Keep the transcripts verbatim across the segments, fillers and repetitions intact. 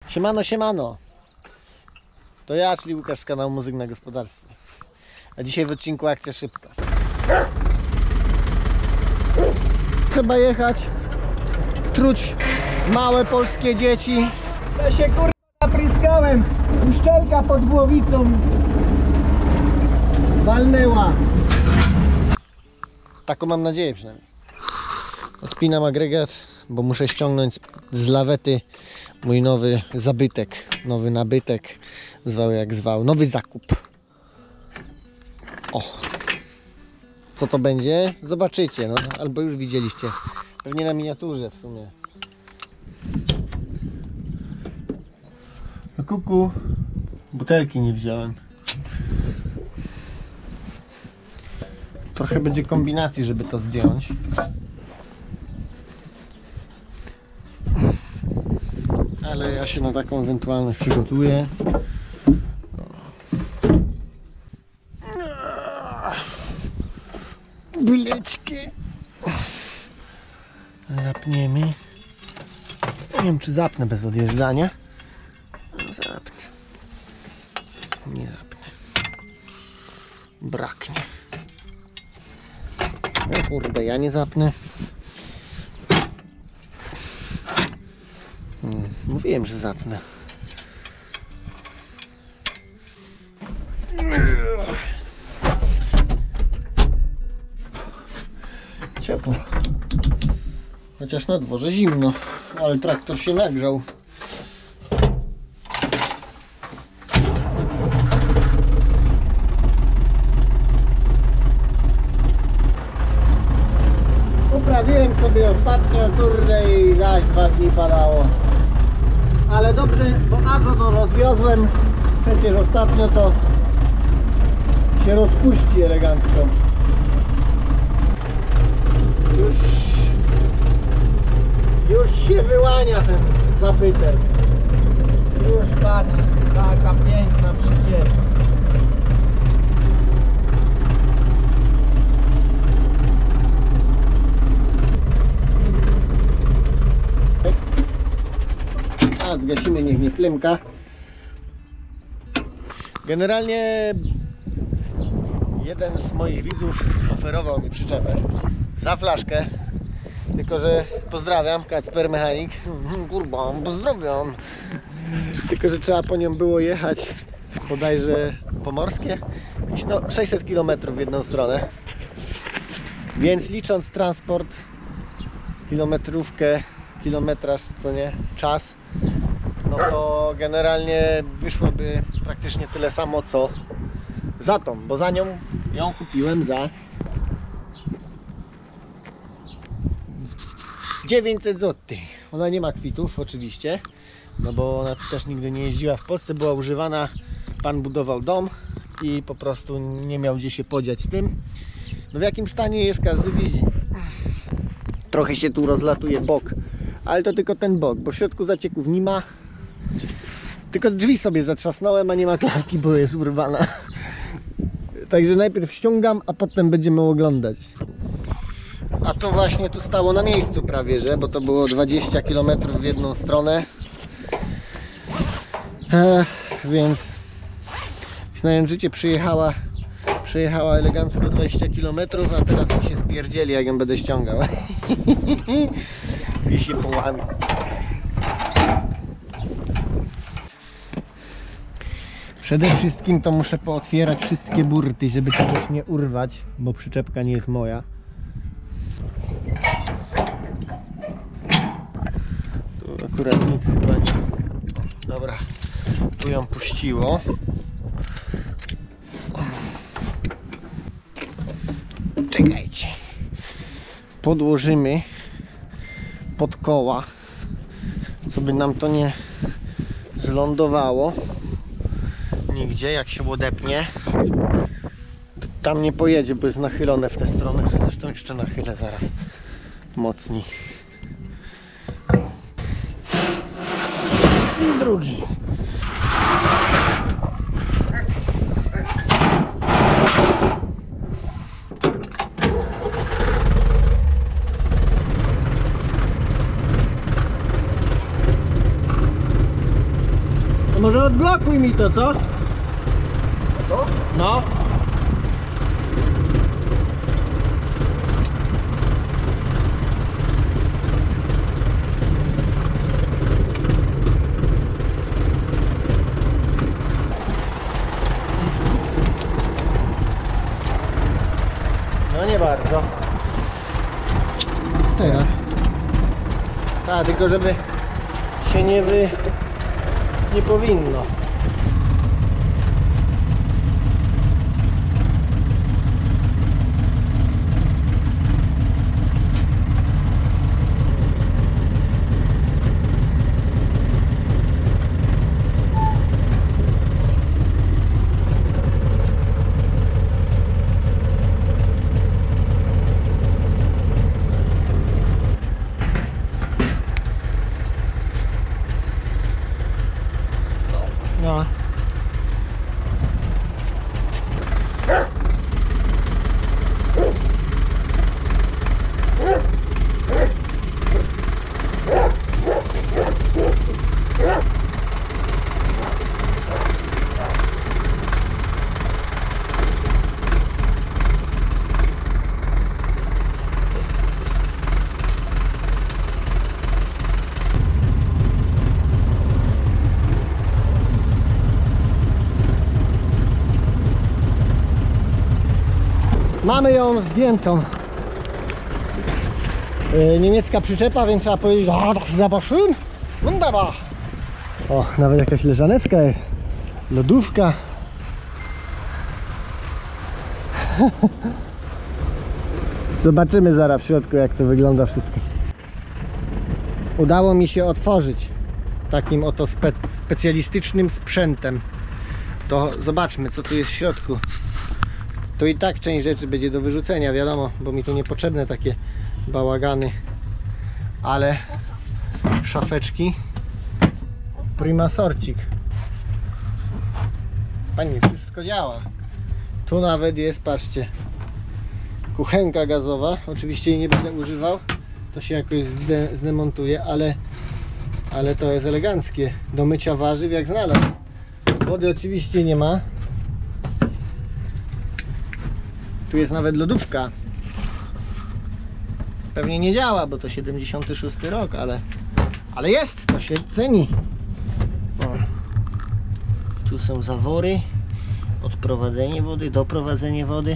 Siemano, siemano. To ja, czyli Łukasz z kanału Muzyk na Gospodarstwie. A dzisiaj w odcinku akcja szybka. Trzeba jechać, truć małe polskie dzieci. Ja się kurwa napryskałem. Uszczelka pod głowicą walnęła. Taką mam nadzieję przynajmniej. Odpinam agregat, bo muszę ściągnąć z lawety mój nowy zabytek, nowy nabytek, zwał jak zwał, nowy zakup. O, co to będzie? Zobaczycie, no, albo już widzieliście, pewnie na miniaturze w sumie. No kuku, butelki nie wziąłem. Trochę będzie kombinacji, żeby to zdjąć. Ale ja się na taką ewentualność przygotuję. Bileczki. Zapniemy. Nie wiem, czy zapnę bez odjeżdżania. Zapnę. Nie zapnę. Braknie. O kurde, ja nie zapnę. Hmm, mówiłem, że zapnę. Ciepło. Chociaż na dworze zimno, ale traktor się nagrzał. Uprawiłem sobie ostatnio turę i zaś dwa dni padało. Ale dobrze, bo azot rozwiozłem. Przecież ostatnio to się rozpuści elegancko. Już, już się wyłania ten zabytek. Już patrz, taka piękna przyczepa. A zgasimy, niech nie plemka. Generalnie jeden z moich widzów oferował mi przyczepę za flaszkę, tylko że pozdrawiam, Kacper Mechanik. Kurwa, pozdrawiam. Tylko że trzeba po nią było jechać bodajże pomorskie, no sześćset kilometrów w jedną stronę, więc licząc transport, kilometrówkę, kilometraż, co nie, czas, no to generalnie wyszłoby praktycznie tyle samo co za tą, bo za nią ją kupiłem za dziewięćset złotych. Ona nie ma kwitów oczywiście, no bo ona też nigdy nie jeździła w Polsce, była używana, pan budował dom i po prostu nie miał gdzie się podziać z tym. No w jakim stanie jest, każdy widzi. Trochę się tu rozlatuje bok, ale to tylko ten bok, bo w środku zacieków nie ma. Tylko drzwi sobie zatrzasnąłem, a nie ma klamki, bo jest urwana. Także najpierw ściągam, a potem będziemy oglądać. A to właśnie tu stało na miejscu prawie, że, bo to było dwadzieścia kilometrów w jedną stronę. Ech, więc znając życie, przyjechała przyjechała elegancko dwadzieścia kilometrów, a teraz mi się spierdzieli, jak ją będę ściągał. I się połamie. Przede wszystkim to muszę pootwierać wszystkie burty, żeby czegoś nie urwać, bo przyczepka nie jest moja. Tu akurat nic chyba nie. Dobra, tu ją puściło. Czekajcie. Podłożymy pod koła, żeby nam to nie zlądowało nigdzie, jak się odepnie. Tam nie pojedzie, bo jest nachylone w tę stronę. Zresztą jeszcze nachylę zaraz mocniej. I drugi. To może odblokuj mi to, co? To? No. No nie bardzo. Teraz. Tak, tylko żeby się nie wy... nie powinno. No. Mamy ją zdjętą. Yy, niemiecka przyczepa, więc trzeba powiedzieć, a das ist aber schön. Wunderbar. O, nawet jakaś leżaneczka jest. Lodówka. Zobaczymy zaraz w środku, jak to wygląda wszystko. Udało mi się otworzyć takim oto spe specjalistycznym sprzętem. To zobaczmy, co tu jest w środku. To i tak część rzeczy będzie do wyrzucenia, wiadomo, bo mi tu niepotrzebne takie bałagany, ale szafeczki prima sorcik. Panie, wszystko działa. Tu nawet jest, patrzcie, kuchenka gazowa. Oczywiście jej nie będę używał, to się jakoś zde zdemontuje, ale, ale to jest eleganckie. Do mycia warzyw jak znalazł. Wody oczywiście nie ma. Tu jest nawet lodówka. Pewnie nie działa, bo to siedemdziesiąty szósty rok, ale, ale jest, to się ceni. O. Tu są zawory, odprowadzenie wody, doprowadzenie wody.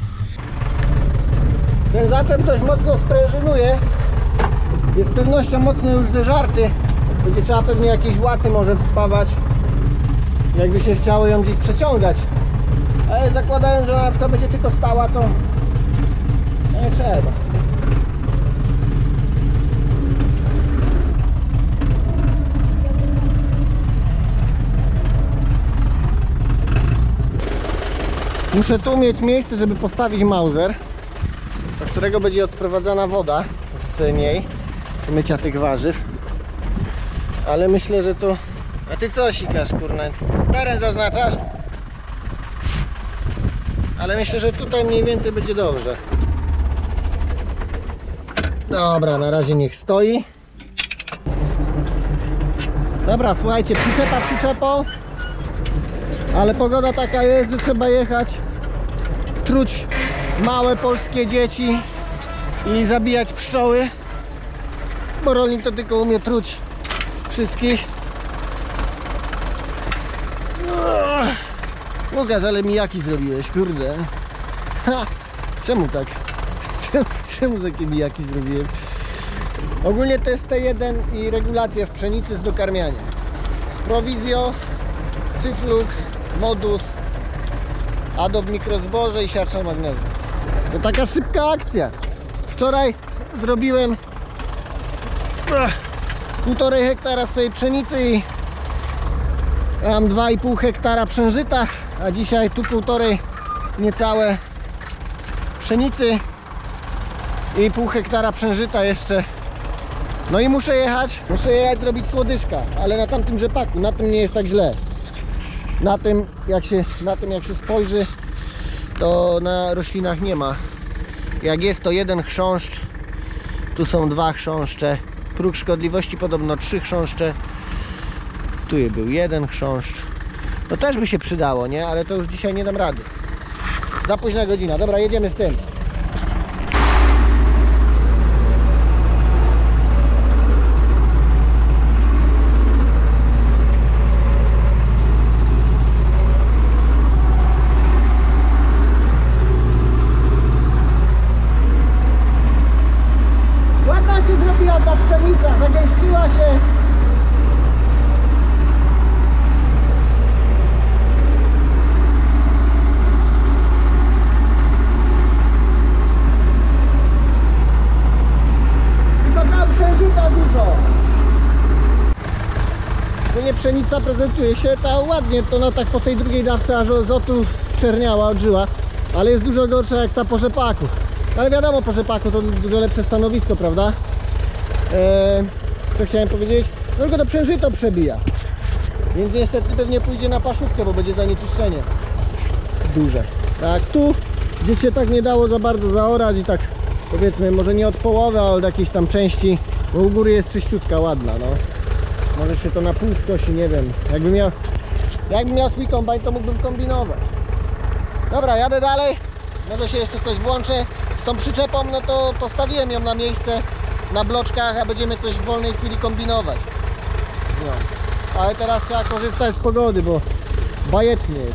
Ten zaczep dość mocno sprężynuje. Jest z pewnością mocno już zeżarty. Będzie trzeba pewnie jakieś łaty może wspawać, jakby się chciało ją gdzieś przeciągać. Ale zakładając, że ona to będzie tylko stała, to nie trzeba. Muszę tu mieć miejsce, żeby postawić Mauser, do którego będzie odprowadzana woda z niej, z mycia tych warzyw. Ale myślę, że tu... A ty co sikasz, kurna? Teren zaznaczasz? Ale myślę, że tutaj mniej więcej będzie dobrze. Dobra, na razie niech stoi. Dobra, słuchajcie, przyczepa przyczepą, ale pogoda taka jest, że trzeba jechać, truć małe polskie dzieci i zabijać pszczoły, bo rolnik to tylko umie truć wszystkich. Łukasz, ale mijaki zrobiłeś, kurde. Ha, czemu tak? Czemu, czemu takie mijaki zrobiłem? Ogólnie to jest T jeden i regulacja w pszenicy z dokarmiania. Provizio, Cyflux, Modus, Adob mikrozboże i siarcza magnezja. To taka szybka akcja. Wczoraj zrobiłem półtorej hektara swojej pszenicy i mam dwa i pół hektara przężyta, a dzisiaj tu półtorej niecałe pszenicy i pół hektara przężyta jeszcze. No i muszę jechać, muszę jechać zrobić słodyszka, ale na tamtym rzepaku, na tym nie jest tak źle. Na tym jak się, na tym jak się spojrzy, to na roślinach nie ma. Jak jest to jeden chrząszcz, tu są dwa chrząszcze, próg szkodliwości podobno trzy chrząszcze. Tu był jeden chrząszcz. No też by się przydało, nie? Ale to już dzisiaj nie dam rady. Za późna godzina. Dobra, jedziemy z tym. Ładna się zrobiła ta pszenica, zagęściła się. Tylko tam przężyta dużo. To nie pszenica prezentuje się ta ładnie, to ona tak po tej drugiej dawce aż azotu zczerniała, odżyła. Ale jest dużo gorsza jak ta po rzepaku. Ale wiadomo, po rzepaku to dużo lepsze stanowisko, prawda? Eee, co chciałem powiedzieć? No tylko to przężyto przebija. Więc niestety pewnie pójdzie na paszówkę, bo będzie zanieczyszczenie duże. Tak, tu gdzie się tak nie dało za bardzo zaorać i tak powiedzmy może nie od połowy, ale od jakiejś tam części, bo u góry jest czyściutka, ładna, no. Może się to na pół skosi, nie wiem. Jakbym miał, jakbym miał swój kombajn, to mógłbym kombinować. Dobra, jadę dalej. Może się jeszcze coś włączę. Z tą przyczepą, no to postawiłem ją na miejsce na bloczkach, a będziemy coś w wolnej chwili kombinować. No. Ale teraz trzeba korzystać z pogody, bo bajecznie jest.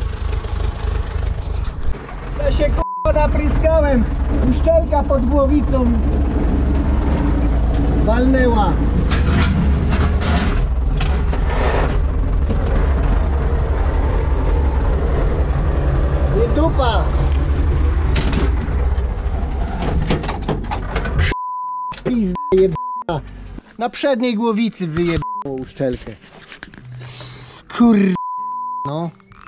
Ja się k***a napryskałem. Uszczelka pod głowicą walnęła. Nie dupa. Pizda jebana. Na przedniej głowicy wyjebało uszczelkę. Skur... No.